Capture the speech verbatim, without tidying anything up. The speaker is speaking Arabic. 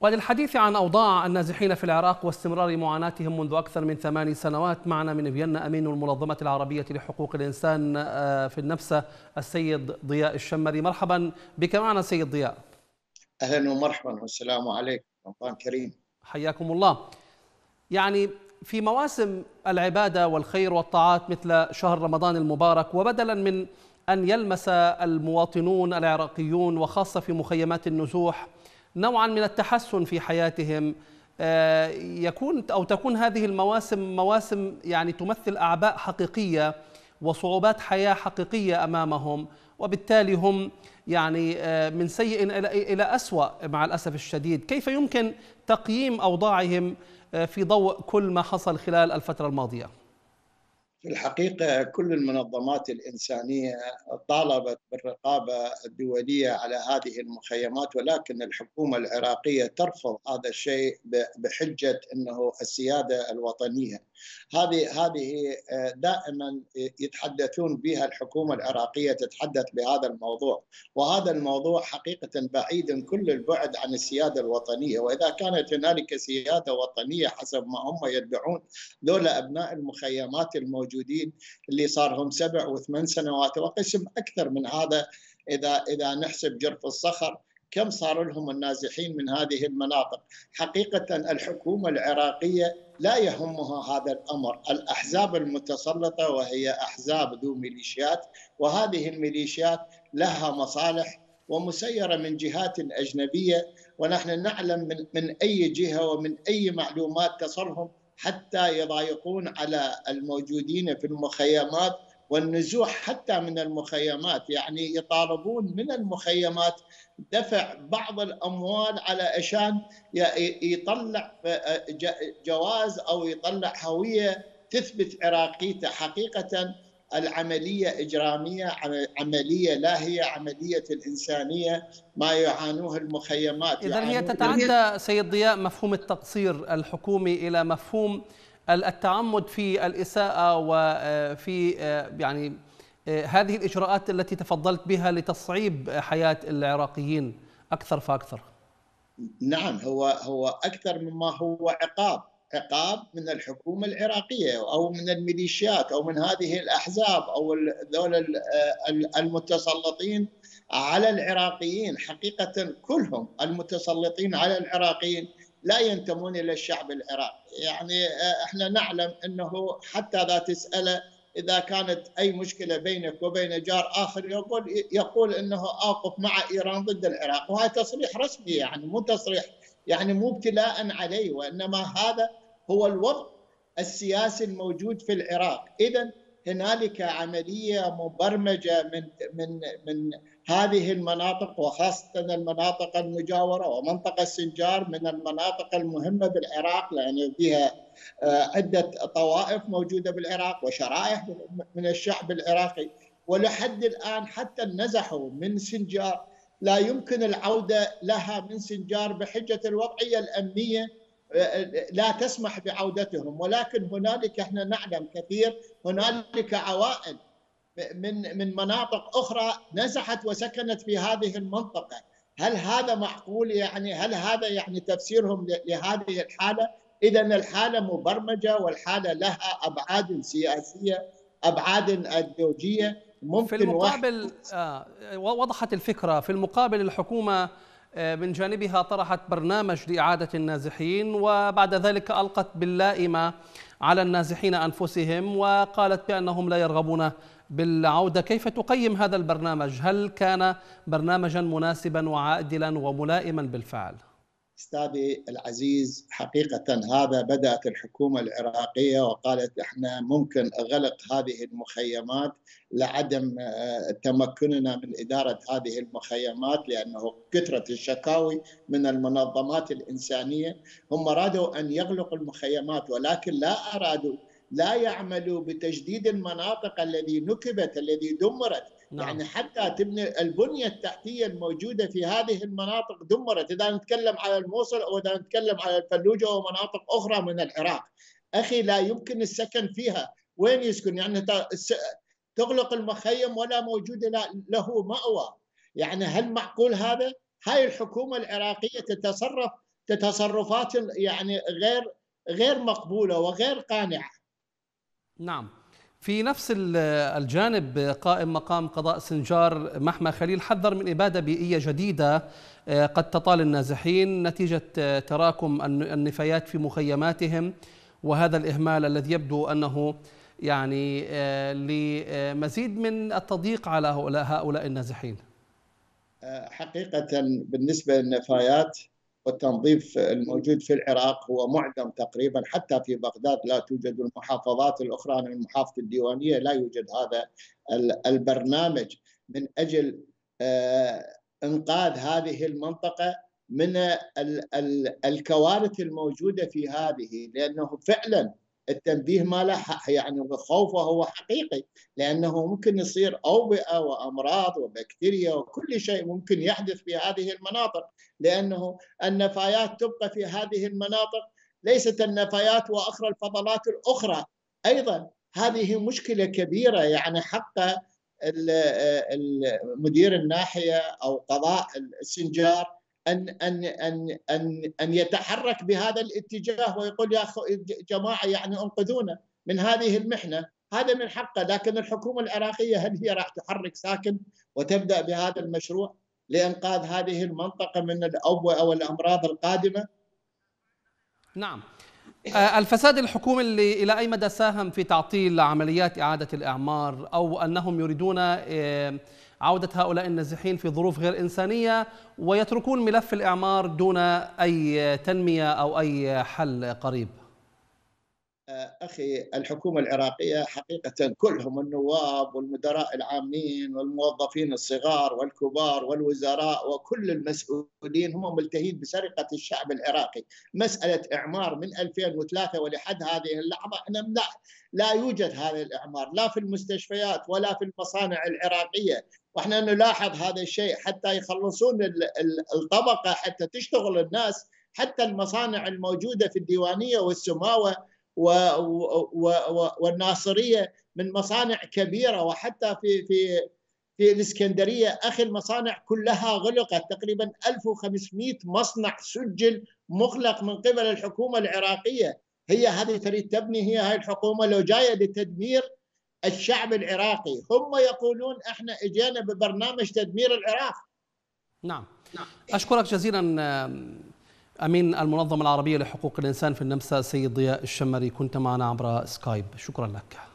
وللحديث عن أوضاع النازحين في العراق واستمرار معاناتهم منذ أكثر من ثمان سنوات معنا من فيينا أمين المنظمة العربية لحقوق الإنسان في النفسة السيد ضياء الشمري. مرحبا بك معنا سيد ضياء. أهلا ومرحبا والسلام عليكم رمضان كريم. حياكم الله. يعني في مواسم العبادة والخير والطاعات مثل شهر رمضان المبارك، وبدلا من أن يلمس المواطنون العراقيون وخاصة في مخيمات النزوح نوعا من التحسن في حياتهم، يكون أو تكون هذه المواسم مواسم يعني تمثل أعباء حقيقية وصعوبات حياة حقيقية أمامهم، وبالتالي هم يعني من سيء إلى أسوأ مع الأسف الشديد. كيف يمكن تقييم أوضاعهم في ضوء كل ما حصل خلال الفترة الماضية؟ في الحقيقة كل المنظمات الإنسانية طالبت بالرقابة الدولية على هذه المخيمات، ولكن الحكومة العراقية ترفض هذا الشيء بحجة أنه السيادة الوطنية. هذه هذه دائما يتحدثون بها الحكومة العراقية، تتحدث بهذا الموضوع، وهذا الموضوع حقيقة بعيد كل البعد عن السيادة الوطنية. وإذا كانت هنالك سيادة وطنية حسب ما هم يدعون، لولا أبناء المخيمات الموجودين اللي صار لهم سبع وثمان سنوات وقسم أكثر من هذا، إذا إذا نحسب جرف الصخر كم صار لهم النازحين من هذه المناطق. حقيقة الحكومة العراقية لا يهمها هذا الأمر. الأحزاب المتسلطة وهي أحزاب ذو ميليشيات، وهذه الميليشيات لها مصالح ومسيرة من جهات أجنبية، ونحن نعلم من, من أي جهة ومن أي معلومات تصلهم حتى يضايقون على الموجودين في المخيمات والنزوح حتى من المخيمات. يعني يطالبون من المخيمات دفع بعض الأموال على عشان يطلع جواز أو يطلع هوية تثبت عراقيته. حقيقة العملية إجرامية، عملية لا هي عملية الإنسانية ما يعانوه المخيمات. إذن هي تتعدى سيد ضياء مفهوم التقصير الحكومي إلى مفهوم التعمد في الإساءة وفي يعني هذه الإجراءات التي تفضلت بها لتصعيب حياة العراقيين أكثر فأكثر. نعم، هو هو أكثر مما هو عقاب. عقاب من الحكومة العراقية أو من الميليشيات أو من هذه الأحزاب أو ذول المتسلطين على العراقيين. حقيقة كلهم المتسلطين على العراقيين لا ينتمون إلى الشعب العراقي. يعني احنا نعلم أنه حتى إذا تسأله إذا كانت أي مشكلة بينك وبين جار آخر يقول يقول أنه أوقف مع إيران ضد العراق، وهذا تصريح رسمي، يعني مو تصريح يعني مو ابتلاء عليه، وإنما هذا هو الوضع السياسي الموجود في العراق. إذن هنالك عملية مبرمجة من من من هذه المناطق، وخاصة المناطق المجاورة، ومنطقة السنجار من المناطق المهمة بالعراق لأن فيها عدة طوائف موجودة بالعراق وشرائح من الشعب العراقي. ولحد الآن حتى نزحوا من سنجار لا يمكن العودة لها من سنجار بحجة الوضعية الأمنية لا تسمح بعودتهم. ولكن هنالك احنا نعلم كثير هنالك عوائل من من مناطق أخرى نزحت وسكنت في هذه المنطقة. هل هذا معقول؟ يعني هل هذا يعني تفسيرهم لهذه الحالة؟ إذن الحالة مبرمجة، والحالة لها أبعاد سياسية، أبعاد أيديولوجية. ممكن في المقابل آه وضحت الفكرة. في المقابل الحكومة من جانبها طرحت برنامج لإعادة النازحين، وبعد ذلك ألقت باللائمة على النازحين أنفسهم وقالت بأنهم لا يرغبون بالعودة. كيف تقيم هذا البرنامج؟ هل كان برنامجا مناسبا وعادلا وملائما بالفعل؟ أستاذي العزيز، حقيقة هذا بدأت الحكومة العراقية وقالت إحنا ممكن غلق هذه المخيمات لعدم تمكننا من إدارة هذه المخيمات، لأنه كثرة الشكاوي من المنظمات الإنسانية. هم أرادوا أن يغلقوا المخيمات، ولكن لا أرادوا لا يعملوا بتجديد المناطق الذي نكبت الذي دمرت. نعم. يعني حتى تبني البنية التحتية الموجودة في هذه المناطق دمرت. إذا نتكلم على الموصل أو إذا نتكلم على الفلوجة ومناطق أخرى من العراق، أخي لا يمكن السكن فيها. وين يسكن؟ يعني تغلق المخيم ولا موجود له مأوى. يعني هل معقول هذا؟ هاي الحكومة العراقية تتصرف تصرفات يعني غير غير مقبولة وغير قانعة. نعم. في نفس الجانب قائم مقام قضاء سنجار محمى خليل حذر من إبادة بيئية جديدة قد تطال النازحين نتيجة تراكم النفايات في مخيماتهم، وهذا الإهمال الذي يبدو أنه يعني لمزيد من التضييق على هؤلاء النازحين. حقيقة بالنسبة للنفايات والتنظيف الموجود في العراق هو معدم تقريبا، حتى في بغداد لا توجد، المحافظات الأخرى من المحافظة الديوانية لا يوجد هذا البرنامج من أجل إنقاذ هذه المنطقة من الكوارث الموجودة في هذه، لأنه فعلا التنبيه ما له يعني خوفه هو حقيقي، لأنه ممكن يصير أوبئة وأمراض وبكتيريا وكل شيء ممكن يحدث في هذه المناطق، لأنه النفايات تبقى في هذه المناطق ليست النفايات وأخرى الفضلات الأخرى أيضا. هذه مشكلة كبيرة، يعني حق مدير الناحية أو قضاء السنجار أن أن أن أن أن يتحرك بهذا الاتجاه ويقول يا جماعة يعني انقذونا من هذه المحنة، هذا من حقه. لكن الحكومة العراقية هل هي راح تحرك ساكن وتبدأ بهذا المشروع لإنقاذ هذه المنطقة من الأوبئة والأمراض القادمة؟ نعم. الفساد الحكومي اللي إلى أي مدى ساهم في تعطيل عمليات إعادة الإعمار، أو أنهم يريدون عودة هؤلاء النازحين في ظروف غير إنسانية ويتركون ملف الإعمار دون أي تنمية أو أي حل قريب؟ أخي الحكومة العراقية حقيقة كلهم النواب والمدراء العامين والموظفين الصغار والكبار والوزراء وكل المسؤولين هم ملتهين بسرقة الشعب العراقي. مسألة إعمار من ألفين وثلاثة ولحد هذه اللحظة لا, لا يوجد هذا الإعمار لا في المستشفيات ولا في المصانع العراقية، وإحنا نلاحظ هذا الشيء حتى يخلصون الطبقة حتى تشتغل الناس، حتى المصانع الموجودة في الديوانية والسماوة والناصرية من مصانع كبيرة، وحتى في في في الإسكندرية أخي المصانع كلها غلقت، تقريبا ألف وخمسمئة مصنع سجل مغلق من قبل الحكومة العراقية. هي هذه تريد تبني، هي هاي الحكومة لو جاية لتدمير الشعب العراقي، هم يقولون احنا اجينا ببرنامج تدمير العراق. نعم. أشكرك جزيلا أمين المنظمة العربية لحقوق الإنسان في النمسا سيد ضياء الشمري، كنت معنا عبر سكايب، شكرا لك.